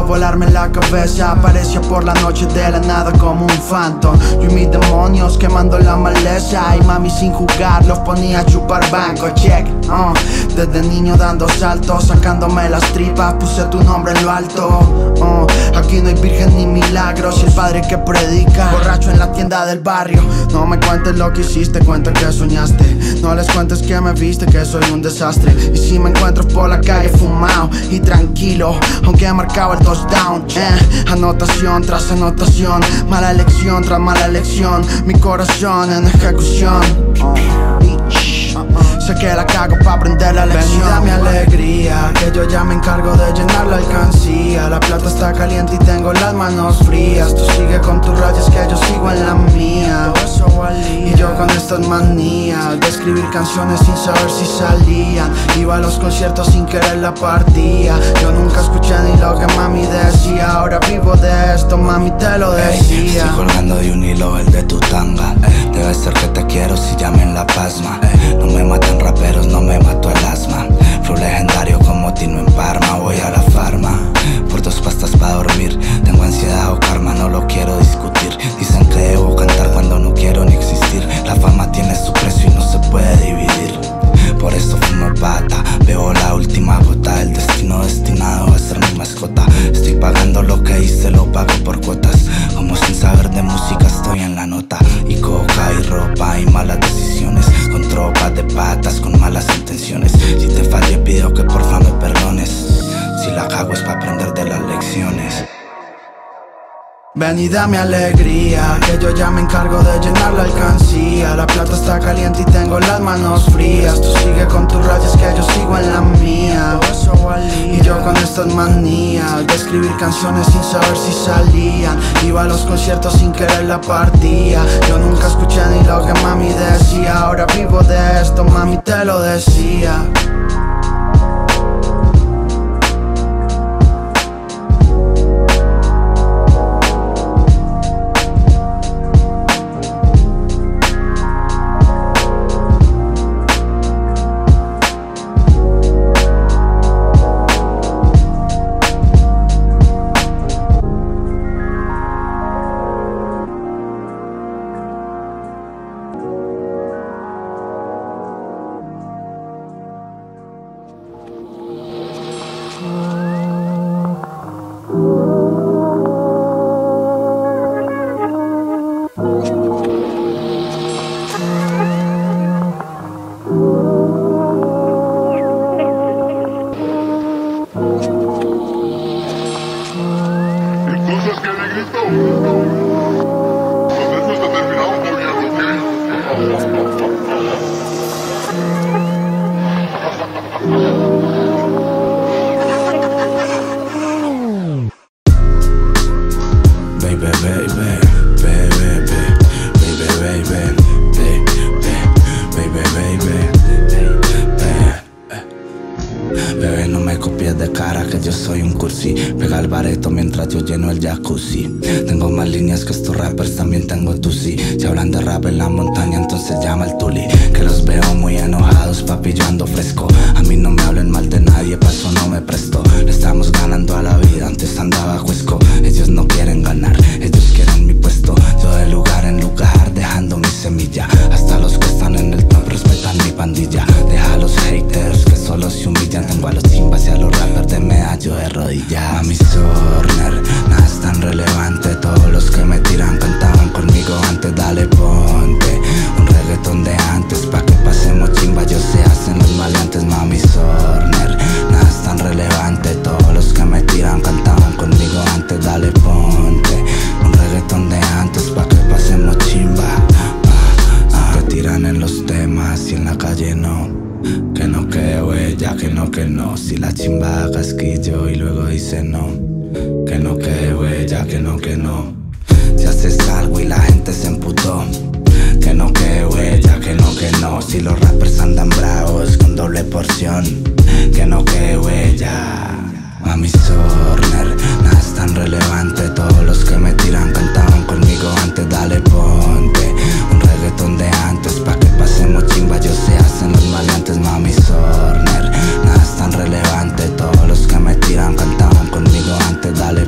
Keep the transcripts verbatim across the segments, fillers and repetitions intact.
volarme la cabeza. Apareció por la noche de la nada como un phantom. Yo y mis demonios quemando la maleza. Y mami sin jugar los ponía a chupar banco. Check, uh. Desde niño dando saltos, sacándome las tripas, puse tu nombre en lo alto. uh. Aquí no hay virgen ni milagros. Y el padre que predica, borracho en la tienda del barrio. No me cuentes lo que hiciste, cuenta que soñaste. No les cuentes que me viste, que soy un desastre. Y si me encuentro por la calle fumado y tranquilo, aunque he marcado el touchdown, eh, anotación tras anotación, mala elección tras mala elección, mi corazón en ejecución. uh, Sé que la cago pa' aprender la lección. Ven y dame alegría, que yo ya me encargo de llenar la alcancía. La plata está caliente y tengo las manos frías. Tú sigue con tus rayas que yo sigo en la mía. Y yo con estas manías de escribir canciones sin saber si salían. Iba a los conciertos sin querer la partía. Yo nunca escuché ni lo que mami decía. Ahora vivo de esto, mami te lo decía. Ey, estoy colgando de un hilo el de tu tanga. Ey, debe ser que te quiero si llamen la pasma. Ey, no me matan raperos, no me mató el asma. Flow legendario como Tino en Parma. Voy a la farma por dos pastas para dormir. Tengo ansiedad o karma, no lo quiero discutir. Dicen que debo cantar cuando no quiero ni existir. La fama tiene su precio y no se puede dividir. Por eso fumo pata, veo la última gota del destino destinado a ser mi mascota. Estoy pagando lo que hice, lo pago por cuotas. Como sin saber de música estoy en la nota. Y coca y ropa y malas decisiones, con tropas de patas, con malas intenciones. Si te fallé pido que porfa me perdones. Si la cago es pa' aprender de las lecciones. Ven y dame alegría, que yo ya me encargo de llenar la alcancía. La plata está caliente y tengo las manos frías. Tú sigue con tus rayas que yo sigo en la mía. Y yo con estas manías de escribir canciones sin saber si salían. Iba a los conciertos sin querer la partía. Yo nunca escuché ni lo que mami decía. Ahora vivo de esto, mami te lo decía. Entonces, ¿qué le gritó? Pues después de terminar un Baby, baby, baby, baby, baby, baby, baby, baby. Bebé, no me copies de cara que yo soy un cursi. Pega el bareto mientras yo lleno el jacuzzi. Tengo más líneas que estos rappers, también tengo tu sí. Si hablan de rap en la montaña, entonces llama el tuli. Que los veo muy enojados, papi, yo ando fresco. A mí no me hablen mal de nadie, pa' eso no me presto. Le estamos ganando a la vida, antes andaba cuesco. Ellos no quieren ganar, ellos quieren mi puesto. Yo de lugar en lugar, dejando mi semilla. Hasta los que están en el top respetan mi pandilla. Deja a los haters que solo se humillan. Tengo a los chimbas y a los rappers de medallo de rodillas. Mami Sorner, nada es tan relevante. Todos los que me tiran cantaban conmigo antes. Dale, ponte un reggaetón de antes, pa' que pasemos chimba, yo se hacen los maleantes. Mami Sorner, nada es tan relevante. Todos los que me tiran cantaban conmigo antes. Dale, ponte un reggaetón de antes, pa' que pasemos chimba. ah, ah. Que tiran en los temas y en la calle no. Que no, que huella, que no, que no. Si la chimba haga casquillo y luego dice no. Que no, que huella, que no, que no. Si haces algo y la gente se emputó. Que no, que huella, que no, que no. Si los rappers andan bravos con doble porción. Que no, que huella. Mami Sorner, nada es tan relevante. Todos los que me tiran cantaban conmigo antes. Dale, ponte un reggaetón de antes, pa' que pasemos chimba, yo se hacen los maleantes. Mami Sorner, nada es tan relevante. Todos los que me tiran cantaban conmigo antes. Dale,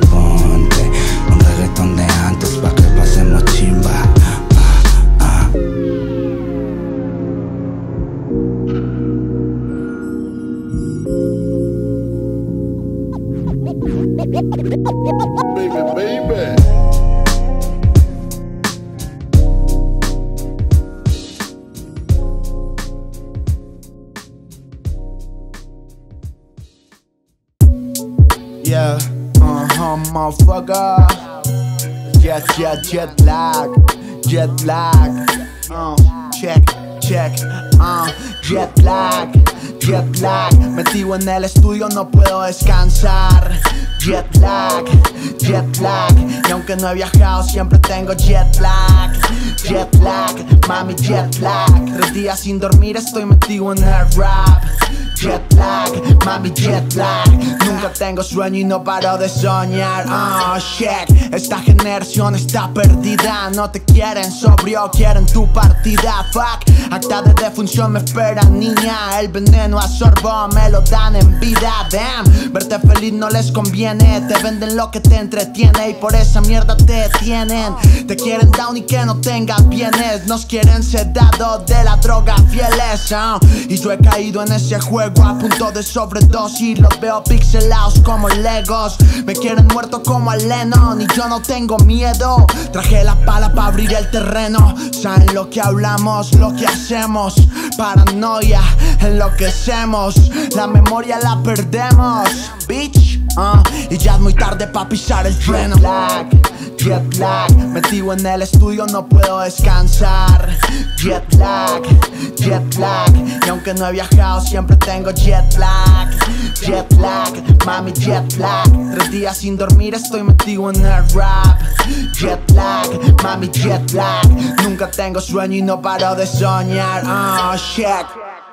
motherfucker. Jet, jet, jet lag, jet lag. Uh, check, check, uh, jet lag, jet lag. Metido en el estudio no puedo descansar. Jet lag, jet lag. Y aunque no he viajado siempre tengo jet lag. Jet lag, mami jet lag. Tres días sin dormir estoy metido en el rap. Jet lag, mami jet lag. Nunca tengo sueño y no paro de soñar. Oh shit, esta generación está perdida. No te quieren sobrio, quieren tu partida. Fuck, acta de defunción me espera niña. El veneno absorbo, me lo dan en vida. Damn, verte feliz no les conviene. Te venden lo que te entretiene y por esa mierda te tienen. Te quieren down y que no tengas bienes. Nos quieren sedados de la droga fieles. Oh, y yo he caído en ese juego a punto de sobredosis. Los veo pixelados como legos. Me quieren muerto como a Lennon y yo no tengo miedo. Traje la pala para abrir el terreno. Saben lo que hablamos, lo que hacemos. Paranoia, enloquecemos. La memoria la perdemos, bitch. Uh, y ya es muy tarde pa' pisar el freno. Jet lag, jet lag. Metido en el estudio no puedo descansar. Jet lag, jet lag. Y aunque no he viajado siempre tengo jet lag. Jet lag, mami jet lag. Tres días sin dormir estoy metido en el rap. Jet lag, mami jet lag. Nunca tengo sueño y no paro de soñar. Oh shit.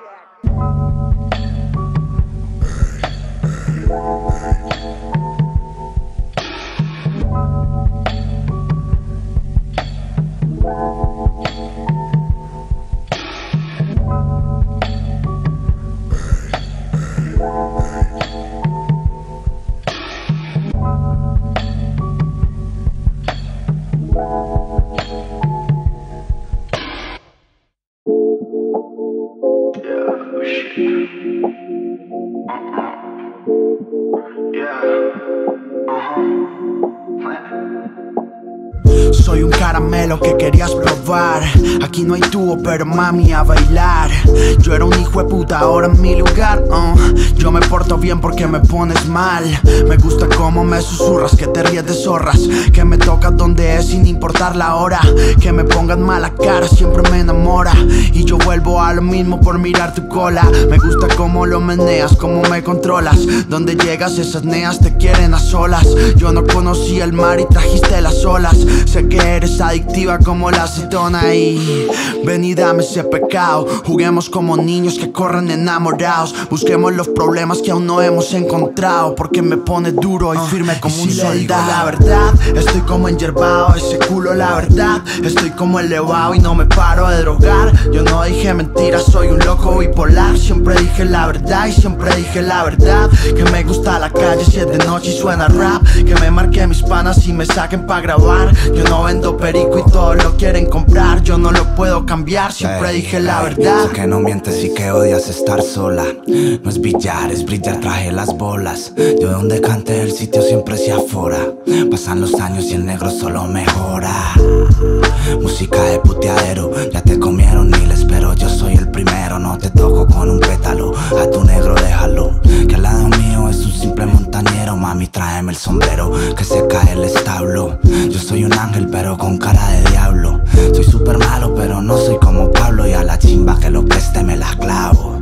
Soy un caramelo que querías probar. Aquí no hay tubo, pero mami a bailar. Yo era un hijo de puta, ahora en mi lugar. uh. Yo me porto bien porque me pones mal. Me gusta cómo me susurras, que te ríes de zorras, que me tocas donde es sin importar la hora. Que me pongan mala cara siempre me enamora. Y yo vuelvo a lo mismo por mirar tu cola. Me gusta cómo lo meneas, cómo me controlas. Donde llegas esas neas te quieren a solas. Yo no conocía el mar y trajiste las olas. Sé que eres adictiva como la acetona y ven y dame ese pecado. Juguemos como niños que corren enamorados. Busquemos los problemas que aún no hemos encontrado. Porque me pone duro y firme como un soldado. La verdad, estoy como enyerbado. Ese culo la verdad, estoy como elevado y no me paro de drogar. Yo no dije mentiras, soy un loco bipolar. Siempre dije la verdad y siempre dije la verdad. Que me gusta la calle si es de noche y suena rap. Que me marque mis panas y me saquen pa' grabar. Yo no vendo perico y todos lo quieren comprar. Yo no lo puedo cambiar, siempre hey, dije la hey, verdad. Sé que no mientes y que odias estar sola. No es billar, es brillar, traje las bolas. Yo donde cante el sitio siempre se afora. Pasan los años y el negro solo mejora. Música de puteadero, ya te comieron miles, pero yo soy el primero. No te toco con un pétalo, a tu negro déjalo. Que al lado mío es un simple montañero. Mami, tráeme el sombrero, que se cae el establo. Yo soy un ángel pero con cara de diablo. Soy súper malo pero no soy como Pablo. Y a la chimba que lo preste me la clavo.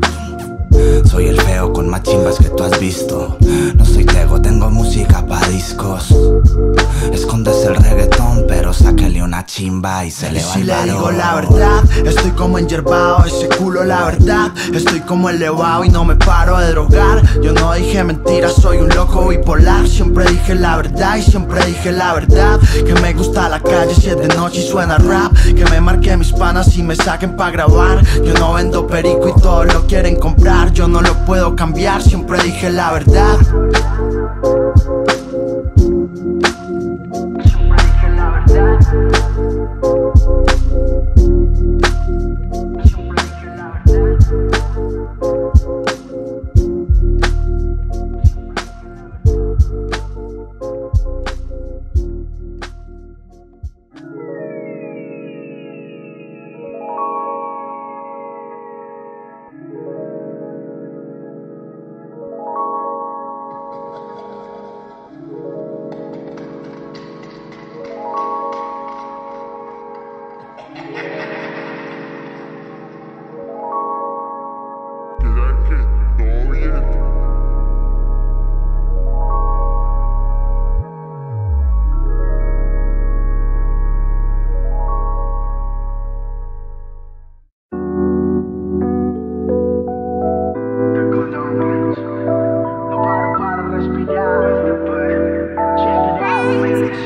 Soy el feo con más chimbas que tú has visto. No soy tego, tengo música pa' discos. Escondes el reggaetón pero sáquele una chimba y se le va si el le varón. digo la verdad, estoy como enyerbado. Ese culo la verdad, estoy como elevado y no me paro de drogar. Yo no dije mentiras, soy un loco bipolar. Siempre dije la verdad y siempre dije la verdad. Que me gusta la calle si es de noche y suena rap. Que me marque mis panas y me saquen pa' grabar. Yo no vendo perico y todos lo quieren comprar. Yo no lo puedo cambiar, siempre dije la verdad. Siempre dije la verdad. Siempre dije la verdad.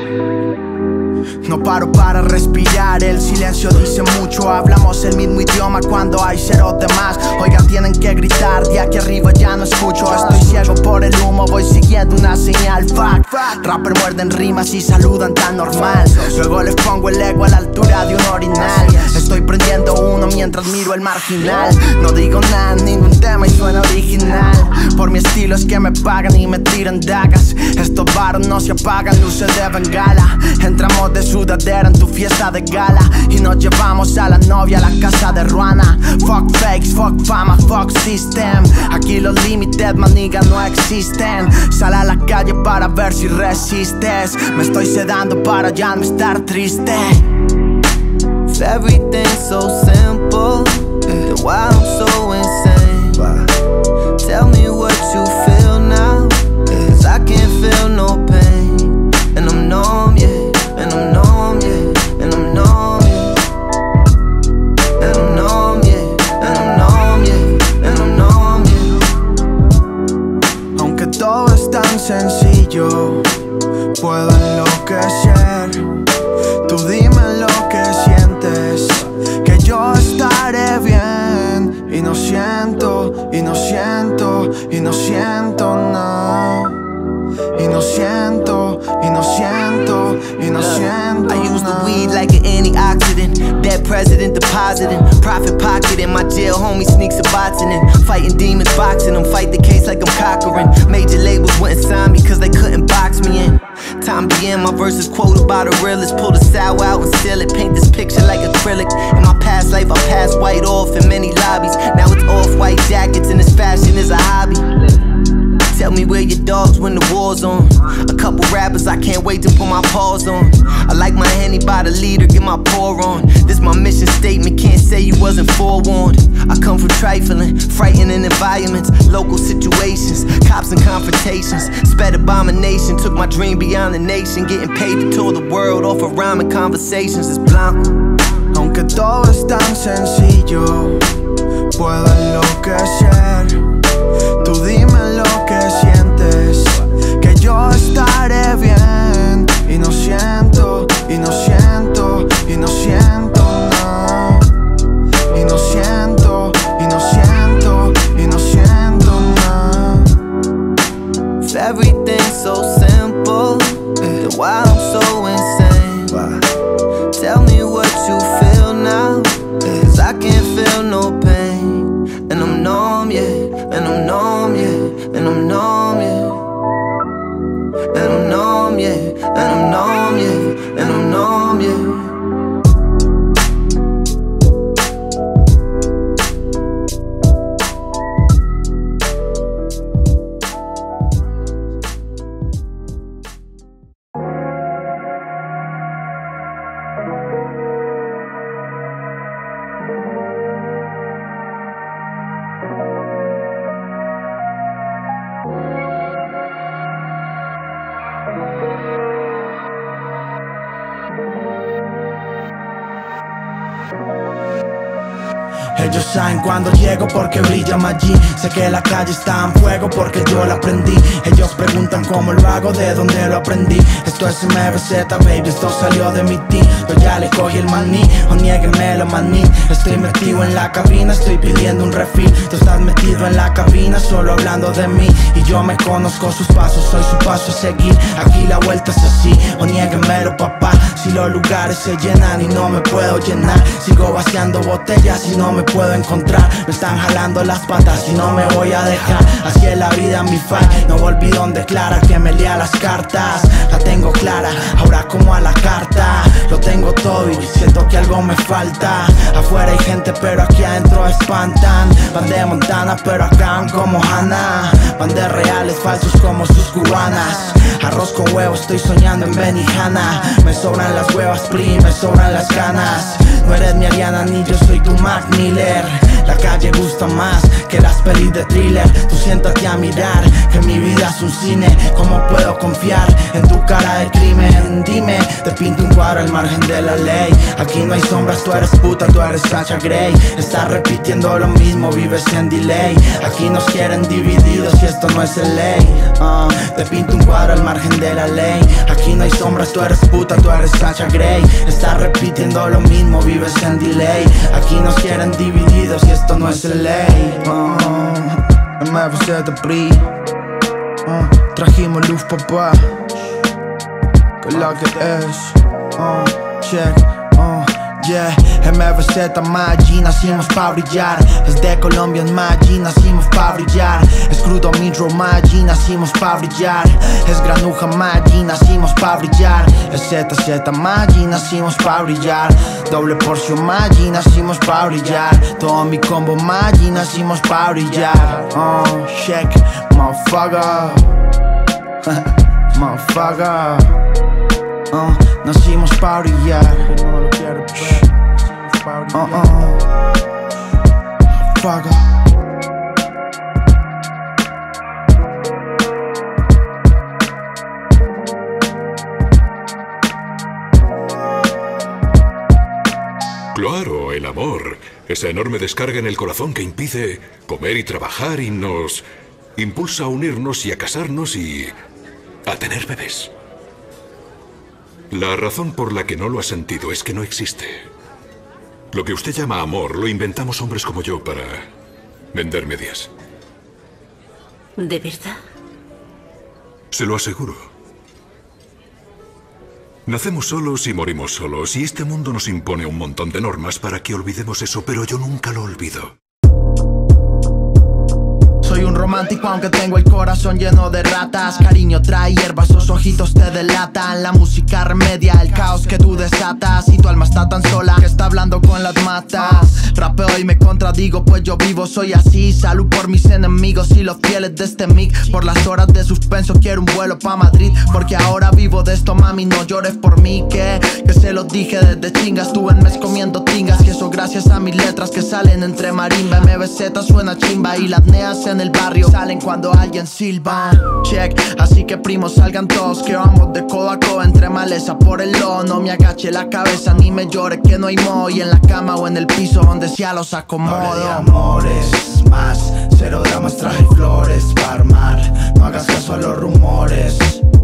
No paro para respirar, el silencio dice mucho. Hablamos el mismo idioma cuando hay cero de más. Oigan, tienen que gritar, de aquí arriba ya no escucho. Estoy ciego por el humo, voy siguiendo una señal. Fuck, rapper muerden rimas y saludan tan normal. Luego les pongo el ego a la altura de un orinal. Estoy prendiendo uno mientras miro el marginal. No digo nada, ningún tema y suena original. Por mi estilo es que me pagan y me tiran dagas. Estos baros no se apagan, luces de bengala. Entramos de sudadera en tu fiesta de gala y nos llevamos a la novia a la casa de Ruana. Fuck fakes, fuck fama, fuck system. Aquí los limited, maniga, no existen. Sal a la calle para ver si resistes. Me estoy sedando para ya no estar triste. If everything's so simple, then why I'm so insane? Tell me what you feel now, cause I can't feel no pain. And I'm numb, yeah, and I'm numb, yeah, and I'm numb, yeah. And I'm numb, yeah, and I'm numb, yeah, and I'm numb, yeah. Aunque todo es tan sencillo, puedo enloquecer. Tú dime lo que sientes, que yo estaré bien. Y no siento, y no siento, y no siento nada. Y no siento, y no siento, y no siento. I use the weed like an antioxidant. Dead president depositing, profit pocketing. My jail homie sneaks a boxing in. Fighting demons, boxing them. Fight the case like I'm conquering. Major labels wouldn't sign me cause they couldn't box me in. Time be in, my verses quoted by the realest. Pull the sour out and seal it. Paint this picture like acrylic. In my past life I passed white off in many lobbies. Now it's off-white jackets and this fashion is a hobby. Tell me where your dogs when the war's on. A couple rappers I can't wait to put my paws on. I like my Henny by the leader, get my pour on. This my mission statement, can't say you wasn't forewarned. I come from trifling, frightening environments, local situations, cops and confrontations. Sped abomination, took my dream beyond the nation. Getting paid to tour the world off of rhyming conversations, it's blanco. Aunque todo es tan sencillo, puedo enloquecer. Tú dime lo que sientes, que yo estaré bien. Y no siento, y no siento, y no siento nada. Y no siento, y no siento, y no siento nada. If everything's so simple, then why I'm so insane? Tell me what you feel now, cause I can't feel no pain. And I'm numb, yeah, and I'm numb, yeah, and I'm numb, yeah. And I'm numb, yeah, and I'm numb, yeah, and I'm numb, yeah. Ellos saben cuando llego porque brilla Maggi. Sé que la calle está en fuego porque yo la aprendí. Ellos preguntan cómo lo hago, de dónde lo aprendí. Esto es M R Z, baby, esto salió de mi team. Yo ya le cogí el maní, o niéguenme la maní. Estoy metido en la cabina, estoy pidiendo un refill. Tú estás metido en la cabina, solo hablando de mí. Y yo me conozco sus pasos, soy su paso a seguir. Aquí la vuelta es así, o niéguenmelo, papá. Si los lugares se llenan y no me puedo llenar, sigo vaciando botellas y no me puedo encontrar. Me están jalando las patas y no me voy a dejar. Así es la vida, mi fight. No volví donde Clara que me lea las cartas. La tengo clara, ahora como a la carta. Lo tengo todo y siento que algo me falta. Afuera hay gente pero aquí adentro espantan. Van de Montana pero acaban como Hannah. Van de reales falsos como sus cubanas. Arroz con huevo, estoy soñando en Benihana. Me sobran las huevas, pri, me sobran las ganas. No eres mi Ariana ni yo soy tu Mac Miller. La calle gusta más que las pelis de thriller. Tú siéntate a mirar que mi vida es un cine. ¿Cómo puedo confiar en tu cara de crimen? Dime, te pinto un cuadro cuadro al margen de la ley. Aquí no hay sombras, tú eres puta, tú eres Sasha Grey. Estás repitiendo lo mismo, vives en delay. Aquí nos quieren divididos y esto no es el ley. uh, Te pinto un cuadro al margen de la ley. Aquí no hay sombras, tú eres puta, tú eres Sasha Grey. Estás repitiendo lo mismo, vives en delay. Aquí nos quieren divididos y esto no es el ley. uh, M F Z Pri, uh, trajimos luz, papá, que es la que es. uh, Check, uh, yeah. M F Z Maggi, nacimos pa' brillar. Es de Colombia en Maggi, nacimos pa' brillar. Es crudo Midro Maggi, nacimos pa' brillar. Es granuja Maggi, nacimos pa' brillar. Es Z Z Maggi, nacimos pa' brillar. Doble porción Maggi, nacimos pa' brillar. Todo mi combo Maggi, nacimos pa' brillar. Oh, check, motherfucker. Motherfucker. Uh, nacimos pa' brillar. Uh, uh. Motherfucker. Claro, el amor. Esa enorme descarga en el corazón que impide comer y trabajar y nos impulsa a unirnos y a casarnos y a tener bebés. La razón por la que no lo ha sentido es que no existe. Lo que usted llama amor lo inventamos hombres como yo para vender medias. ¿De verdad? Se lo aseguro. Nacemos solos y morimos solos, y este mundo nos impone un montón de normas para que olvidemos eso, pero yo nunca lo olvido. Soy un romántico aunque tengo el corazón lleno de ratas. Cariño trae hierbas, sus ojitos te delatan. La música remedia el caos que tú desatas. Y tu alma está tan sola que está hablando con las matas. Rapeo y me contradigo pues yo vivo, soy así. Salud por mis enemigos y los fieles de este mic. Por las horas de suspenso quiero un vuelo pa' Madrid, porque ahora vivo de esto, mami, no llores por mí. Que, que se los dije desde chingas, estuve en mes comiendo tingas. Y eso gracias a mis letras que salen entre marimba. M B Z suena chimba y las neas en el barrio salen cuando alguien silba. Check, así que primos salgan todos, que vamos de codo a codo entre maleza por el lodo. No me agache la cabeza ni me llore que no hay modo. Y en la cama o en el piso donde sea los acomodo. No hable de amores, más, cero dramas, traje flores para armar. No hagas caso a los rumores,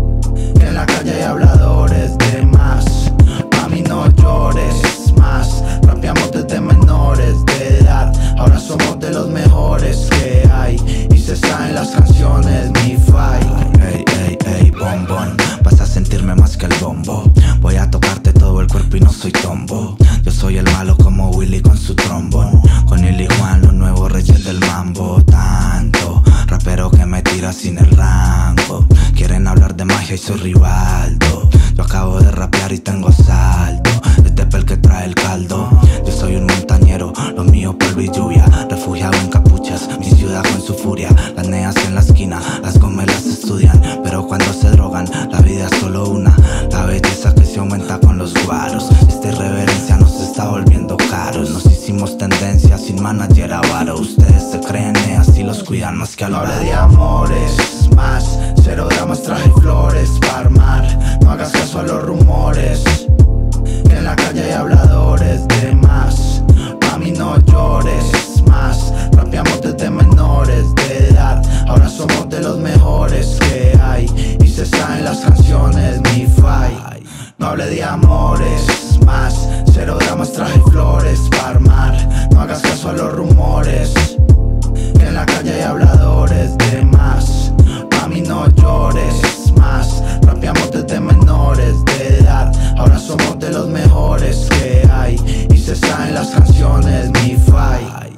que en la calle hay habladores de más. Mami no llores más, rapeamos desde menores de edad. Ahora somos de los mejores que hay y se saben las canciones, mi fight. Ey, ey, ey, bombón, vas a sentirme más que el bombo. Voy a tocarte todo el cuerpo y no soy tombo. Yo soy el malo como Willy con su trombón. Con él y Juan, los nuevos reyes del mambo. Tanto rapero que me tira sin el rango. Quieren hablar de magia y soy Rivaldo. Yo acabo de rapear y tengo salto. Este pel que trae el caldo. Yo soy un montañero, lo mío polvo y lluvia. Refugiado en capuchas, mi ciudad con su furia. Las neas en la esquina, las gomelas estudian. Pero cuando se drogan, la vida es solo una. La belleza que se aumenta con los guaros. Esta irreverencia nos está volviendo caros. Nos hicimos tendencia sin manager avaro. Ustedes se creen neas y los cuidan más que al no hable de amores, más, cero dramas, traje flores para armar. No hagas caso a los rumores, que en la calle hay habladores de más. Mami no llores más, rapeamos desde menores de edad. Ahora somos de los mejores que hay y se saben las canciones, mi fight. No hable de amores, más, cero dramas, traje flores para armar. No hagas caso a los rumores, que en la calle hay habladores de más. Mami no llores más, rapeamos desde menores de edad. Ahora somos de los mejores que hay y se saben las canciones, mi fight.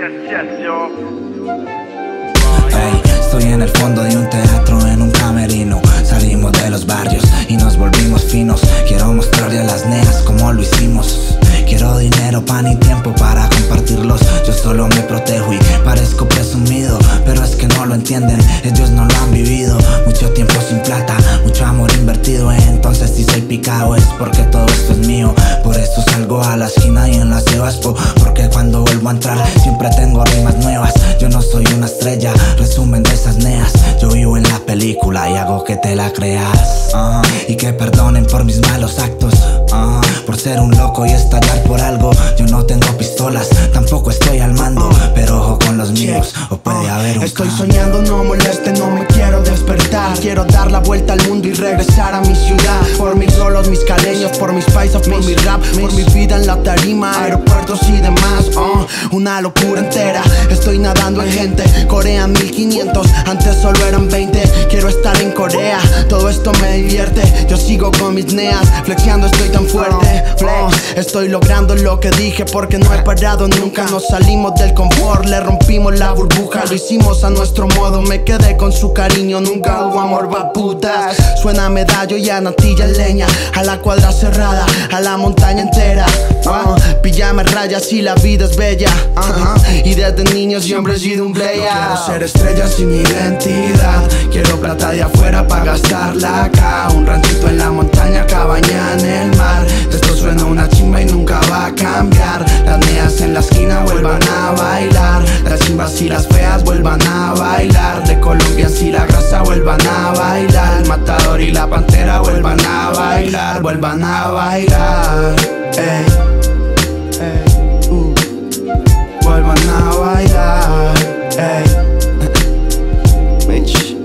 Hey, estoy en el fondo de un teatro en un camerino. Salimos de los barrios y nos volvimos finos. Quiero mostrarle a las neas cómo lo hicimos. Quiero dinero, pan y tiempo para compartirlos. Yo solo me protejo y parezco presumido, pero es que no lo entienden, ellos no lo han vivido. Mucho tiempo sin plata, mucho amor invertido. Entonces si soy picado es porque todo esto es mío. Por eso salgo a la esquina y en la Sebaspo, porque cuando vuelvo a entrar siempre tengo rimas nuevas. Yo no soy una estrella, resumen de esas neas. Yo vivo en la película y hago que te la creas. uh, Y que perdonen por mis malos actos, uh, por ser un loco y estallar por algo. Yo no tengo pistolas, tampoco estoy al mando, pero ojo con los míos, o puede haber un Estoy cambio. soñando, no moleste, no me quiero despertar. Quiero dar la vuelta al mundo y regresar a mi ciudad. Por mis rolos, mis caleños, por mis paisas, por mi rap, por mi vida en la tarima, aeropuertos y demás. uh, Una locura entera, estoy nadando en gente. Corea mil quinientos, antes solo eran veinte. Quiero estar en Corea, todo esto me divierte. Yo sigo con mis neas, flexiando estoy tan fuerte. uh, Estoy logrando lo que dije porque no he parado nunca. Nos salimos del confort, le rompimos la burbuja. Lo hicimos a nuestro modo, me quedé con su cariño. Nunca hubo amor pa' putas. Suena medallo y a natilla leña. A la cuadra cerrada, a la montaña entera. uh, Pijama, rayas y la vida es bella. uh -huh. Y desde niños siempre he sido un player. No quiero ser estrella sin identidad. Quiero plata de afuera pa' gastarla acá. Un ranchito en la montaña, cabaña en el mar. Esto suena una chimba y nunca va a cambiar. Las neas en la esquina vuelvan a bailar. Las chimbas y las feas vuelvan a bailar. De Colombia si la grasa vuelvan a bailar. El matador y la pantera vuelvan a bailar. Vuelvan a bailar. Ey, ey, uh. Vuelvan a bailar. Ey. Bitch.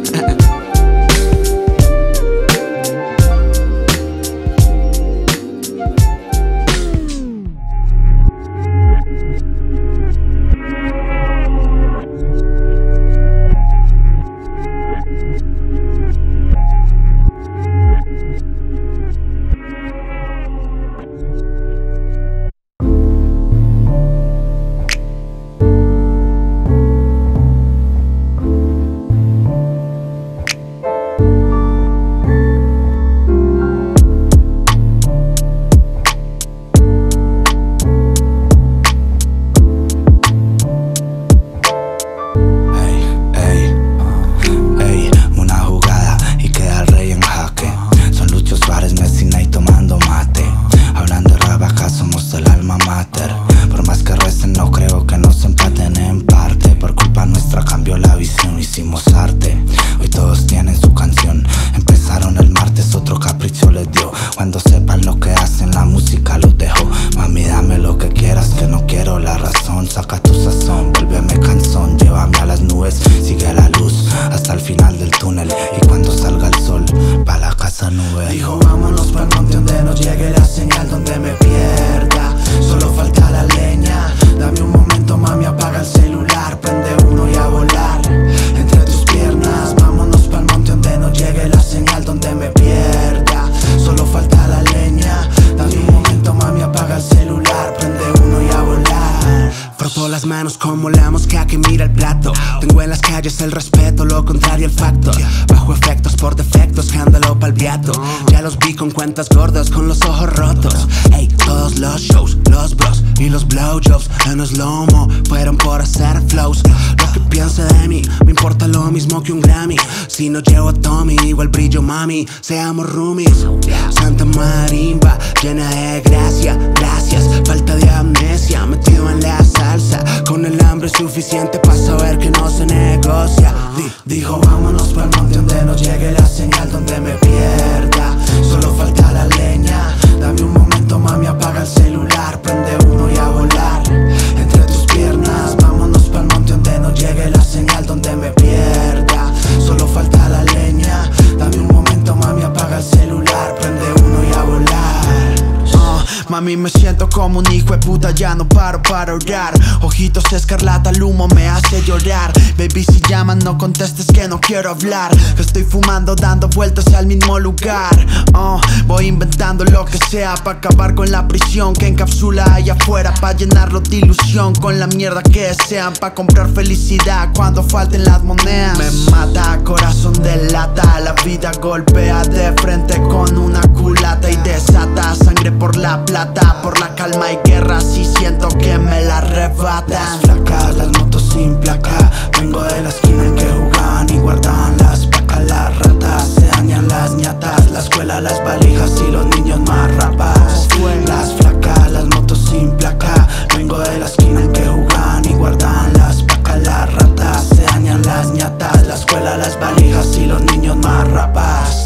Como la mosca que mira el plato. Tengo en las calles el respeto, lo contrario el facto. Bajo efectos por defectos, escándalo pa'l viato. Ya los vi con cuentas gordas, con los ojos rotos. Ey, todos los shows, los bros y los blowjobs en slow-mo fueron por hacer flows. Lo que piense de mí me importa lo mismo que un Grammy. Si no llevo a Tommy, igual brillo mami. Seamos roomies. Santa Marimba, llena de gracia, gracias. Falta de amnesia, metido en la salsa. Con el hambre suficiente para saber que no se negocia. Dijo vámonos pa'l monte donde no llegue la señal, donde me pierda. Solo falta la leña. Dame un momento mami, apaga el celular. Prende uno y a volar. Entre tus piernas, vámonos pa'l monte donde no llegue la señal, donde me pierda. Solo falta la leña. Dame un momento mami, apaga el celular. Prende uno y a volar. uh, Mami Mami, me siento como un hijo de puta, ya no paro para orar. Ojitos escarlata, el humo me hace llorar. Baby, si llaman no contestes que no quiero hablar. Estoy fumando dando vueltas al mismo lugar. uh, Voy inventando lo que sea pa' acabar con la prisión que encapsula allá afuera, pa' llenarlo de ilusión con la mierda que desean, pa' comprar felicidad cuando falten las monedas. Me mata, corazón de lata, la vida golpea de frente con una culata y desata sangre por la plata, por la calma y guerra, si siento que me la arrebatan. Las flacas, las motos sin placa, vengo de la esquina en que jugaban y guardaban las pacas. Las ratas, se dañan las ñatas, la escuela, las valijas y los niños más rapas. Las flacas, las motos sin placa, vengo de la esquina en que jugaban y guardaban las pacas. Las ratas, se dañan las ñatas, la escuela, las valijas y los niños más rapas.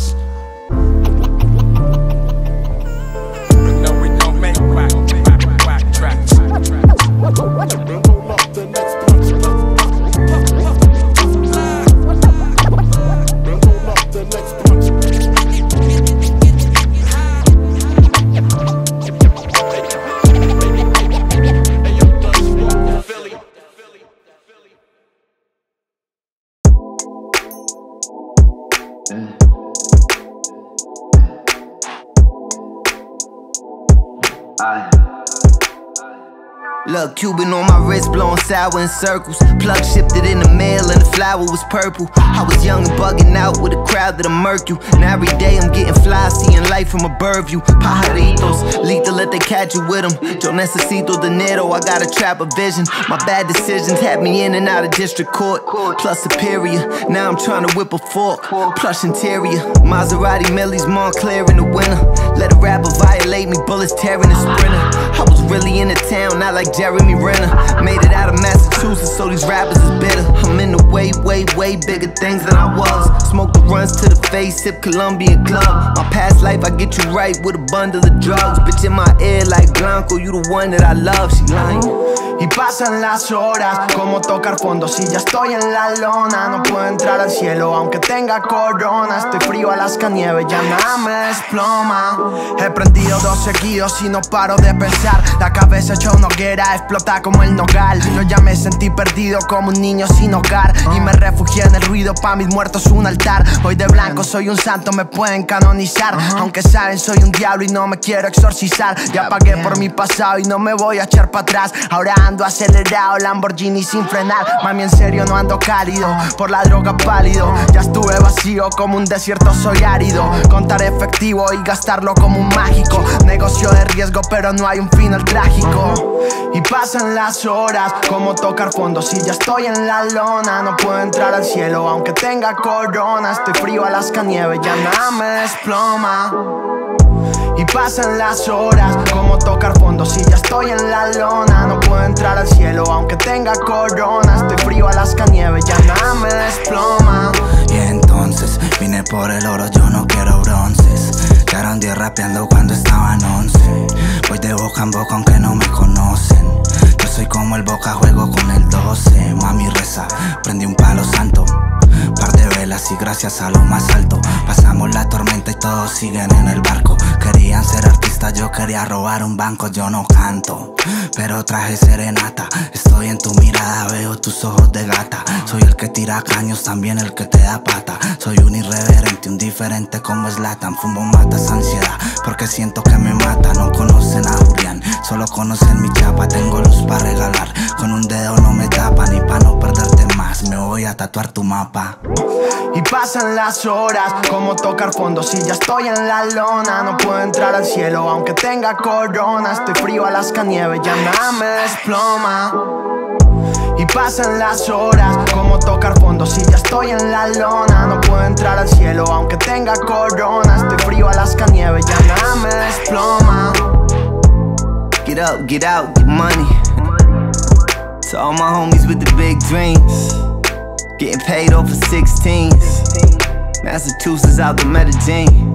Look, Cuban on my wrist, blowing sour in circles. Plug shipped it in the mail and the flower was purple. I was young and bugging out with a crowd that'll murk you. Now every day I'm getting fly, seeing life from a bird view. Pajaritos, lethal if they catch you with them. Yo necesito dinero, I got a trap of vision. My bad decisions had me in and out of district court. Plus superior, now I'm trying to whip a fork. Plush interior, Maserati Millie's Montclair in the winter. Let a rapper violate me, bullets tearing the sprinter. I was really in the town, not like Jeremy Renner. Made it out of Massachusetts, so these rappers is bitter. I'm in the way, way, way bigger things than I was. Smoke the runs to the face, sip Colombian club. My past life, I get you right with a bundle of drugs. Bitch in my ear like Blanco, you the one that I love, she lying. Y pasan las horas, como tocar fondo si ya estoy en la lona. No puedo entrar al cielo aunque tenga corona. Estoy frío, Alaska nieve, ya nada me desploma. He prendido dos seguidos y no paro de pensar. La cabeza hecha una hoguera, explota como el nogal. Yo ya me sentí perdido como un niño sin hogar y me refugié en el ruido, pa' mis muertos un altar. Hoy de blanco soy un santo, me pueden canonizar. Aunque saben soy un diablo y no me quiero exorcizar. Ya pagué por mi pasado y no me voy a echar para atrás. Ahora ando acelerado, Lamborghini sin frenar. Mami, en serio no ando cálido, por la droga pálido. Ya estuve vacío como un desierto, soy árido. Contar efectivo y gastarlo como un mágico. Negocio de riesgo pero no hay un final trágico. Y pasan las horas, como tocar fondo si ya estoy en la lona. No puedo entrar al cielo aunque tenga corona. Estoy frío, Alaska nieve, ya nada me desploma. Y pasan las horas, como tocar fondo si ya estoy en la lona. No puedo entrar al cielo aunque tenga corona. Estoy frío, Alaska nieve, ya nada me desploma. Y entonces vine por el oro, yo no quiero bronces. Ya eran diez rapeando cuando estaban once. Voy de boca en boca aunque no me conocen. Yo soy como el Boca, juego con el doce. Mami reza, prendí un palo santo, par de velas y gracias a lo más alto pasamos la tormenta y todos siguen en el barco. Querían ser artistas, yo quería robar un banco. Yo no canto, pero traje serenata. Estoy en tu mirada, veo tus ojos de gata. Soy el que tira caños, también el que te da pata. Soy un irreverente, un diferente como Zlatan. Fumo matas ansiedad, porque siento que me mata. No conocen a Julián, solo conocen mi chapa. Tengo luz para regalar, con un dedo no me tapan. Y pa' no perderte más, me voy a tatuar tu mapa. Y pasan las horas, como tocar fondo si ya estoy en la lona. No puedo entrar al cielo aunque tenga corona. Estoy frío, Alaska nieve, ya nada me desploma. Y pasan las horas, como tocar fondo si ya estoy en la lona. No puedo entrar al cielo aunque tenga corona. Estoy frío, Alaska nieve, ya nada me desploma. Get up, get out, get money. To all my homies with the big dreams, getting paid off for sixteens. Massachusetts out to Medellin.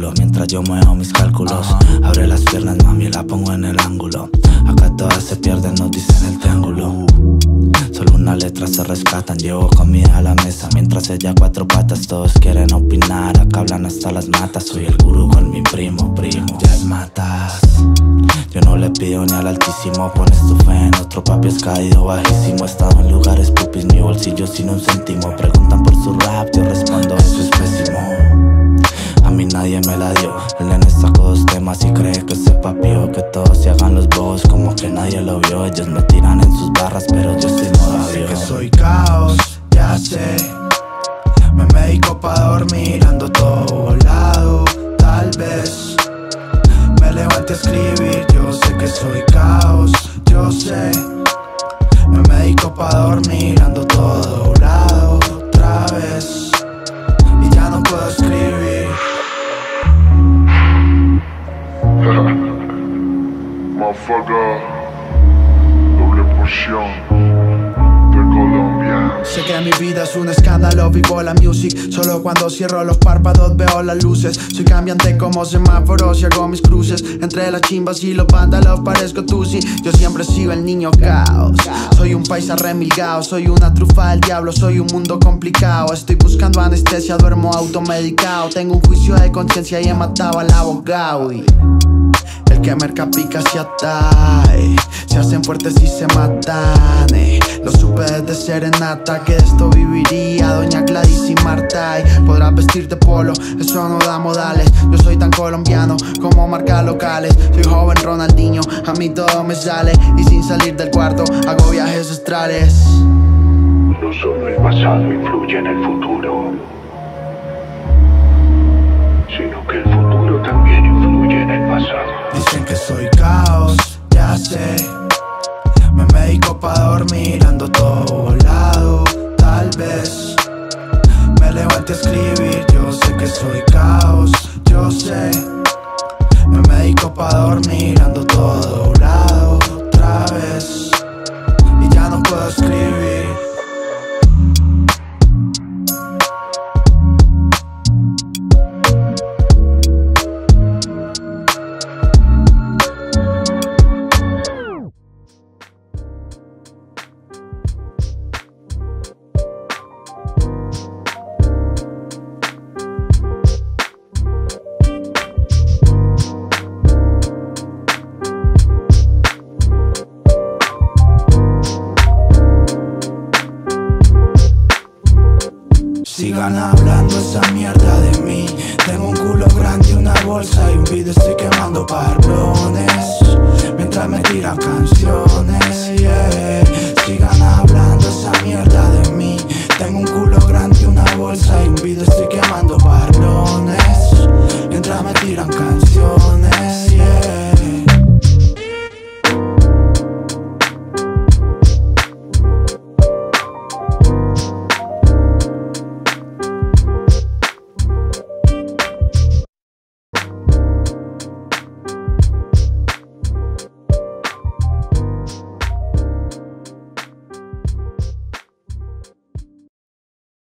culo mientras yo muevo mis cálculos. Abre las piernas, mami, la pongo en el ángulo. Acá todas se pierden, nos dicen el triángulo. Solo una letra se rescatan, llevo comida a la mesa mientras ella cuatro patas. Todos quieren opinar, acá hablan hasta las matas. Soy el gurú con mi primo, primo. Ya es matas. Yo no le pido ni al altísimo, pones tu fe en otro, papi, has caído bajísimo. He estado en lugares pupis, mi bolsillo sin un céntimo. Preguntan por su rap, yo respondo, eso es pésimo. A mí nadie me la dio. El nene sacó dos temas y cree que sepa pío. Que todos se hagan los bobos como que nadie lo vio. Ellos me tiran en sus barras, pero yo estoy modo Sé avión. que soy caos, ya sé. Me medico pa' dormir, ando todo volado. Tal vez me levante a escribir. Yo sé que soy caos, yo sé. Me medico pa' dormir, ando todo volado. Otra vez y ya no puedo escribir. Motherfucker, doble porción de colombiano. Sé que mi vida es un escándalo, vivo la music. Solo cuando cierro los párpados veo las luces. Soy cambiante como semáforos y hago mis cruces. Entre las chimbas y los vándalos parezco Tusi. Yo siempre sigo el niño caos. Soy un paisa remilgado, soy una trufa del diablo, soy un mundo complicado. Estoy buscando anestesia, duermo automedicado. Tengo un juicio de conciencia y he matado al abogado. Y el que merca pica se atae, se hacen fuertes y se matan, eh. Lo supe desde serenata, que de esto viviría Doña Gladys y Marta. Y podrás vestir de polo, eso no da modales. Yo soy tan colombiano como marcas locales. Soy joven Ronaldinho, a mí todo me sale. Y sin salir del cuarto, hago viajes astrales. No solo el pasado influye en el futuro, sino que el futuro también influye en el pasado. Dicen que soy caos, ya sé. Me medico pa' dormir, ando todo volado. Tal vez me levante a escribir. Yo sé que soy caos, yo sé. Me medico pa' dormir, ando todo volado. Otra vez y ya no puedo escribir. Sigan hablando esa mierda de mí. Tengo un culo grande, una bolsa y un video, estoy quemando parlones mientras me tiran canciones, yeah. Sigan hablando esa mierda de mí. Tengo un culo grande, una bolsa y un video, estoy quemando parlones mientras me tiran canciones,